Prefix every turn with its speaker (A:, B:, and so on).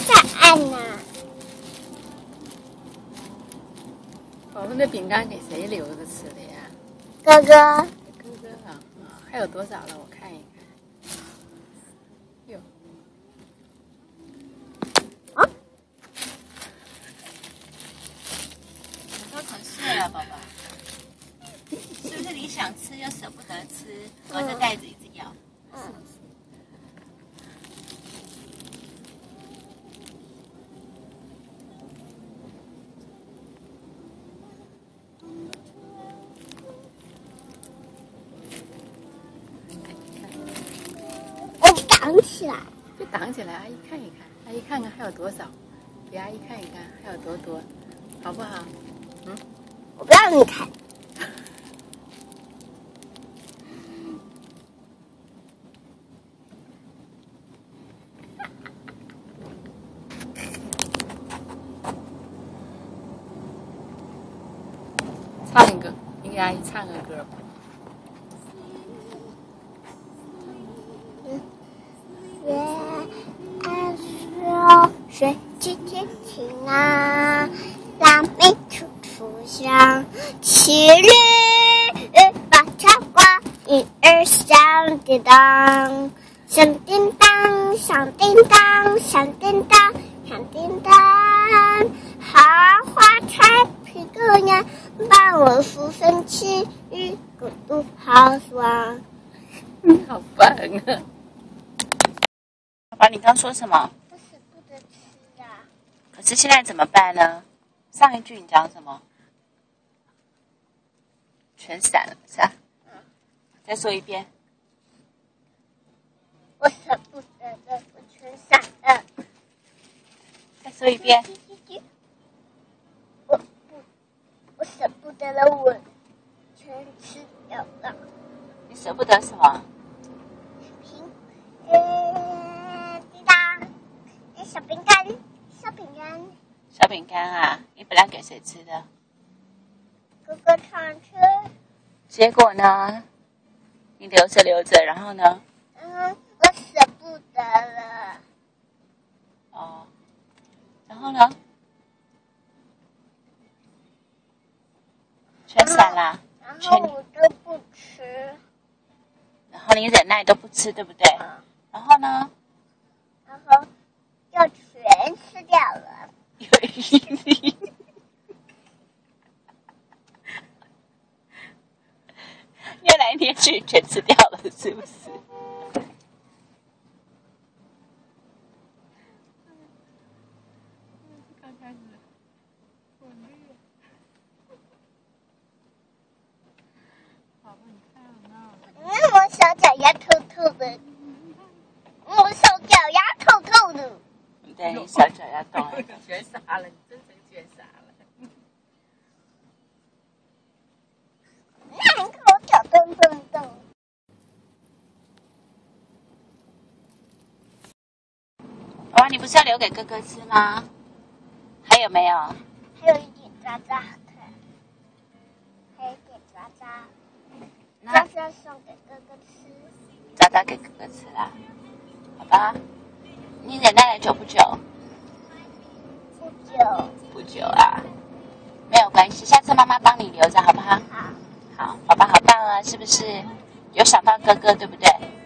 A: 在按呢？
B: 宝宝的饼干给谁留着吃的呀？
A: 哥哥，
B: 哥哥啊，还有多少了？我看一看。哟，
A: 啊，
C: 你都成碎了，宝宝，是不是你想吃又舍不得吃，隔着袋子一直咬？
A: 我挡起来。
B: 就挡起来，阿姨看一看，阿姨看看还有多少，给阿姨看一看还有多多，好不好？
A: 我不让你看。
B: 唱一个，你给阿姨唱个歌吧。
A: 水去天晴啊，腊梅处处香，七律八条花，鱼儿响叮当，响叮当，响叮当，响叮当，响叮当，好花开披个呀，伴我浮生起雨，孤独好爽。
B: 好棒啊！
C: 爸爸，你刚说什么？
A: 我舍不得吃啊。
C: 可是现在怎么办呢？上一句你讲什么？全散了，是吧？再说一遍。
A: 我舍不得的，我全散了。
C: 再说一遍。
A: 我舍不得了，我全吃掉了。
C: 你舍不得什么？
A: 滴答，小饼干，小饼干。
C: 小饼干啊，你本来给谁吃的？
A: 哥哥常吃。
C: 结果呢？你留着留着，然后呢？
A: 我舍不得了。
C: 哦，然后呢？全散啦。
A: 然后我都不吃。
C: 然后你忍耐都不吃，对不对？然后呢？
A: 然后要全吃掉了。
C: 有毅力。捏来捏去，全吃掉了，是不是？
B: 刚开始我累了。宝宝，你太好闹了。
A: 我小脚丫透透的。我小脚丫透透的。
C: 对，你小脚丫动了。
B: 全傻了，你真成全傻了。
A: 那你看我脚动动动。
C: 哇，你不是要留给哥哥吃吗？还有没有？
A: 还有一点渣渣的，还有一点渣渣。渣渣送给哥哥吃。
C: 渣渣给哥哥吃啦，好吧？你忍耐了久不久？
A: 不久。
C: 不久啊，没有关系，下次妈妈帮你留着好不好？
A: 好。
C: 好，宝宝好棒啊，是不是？有想到哥哥，对不对？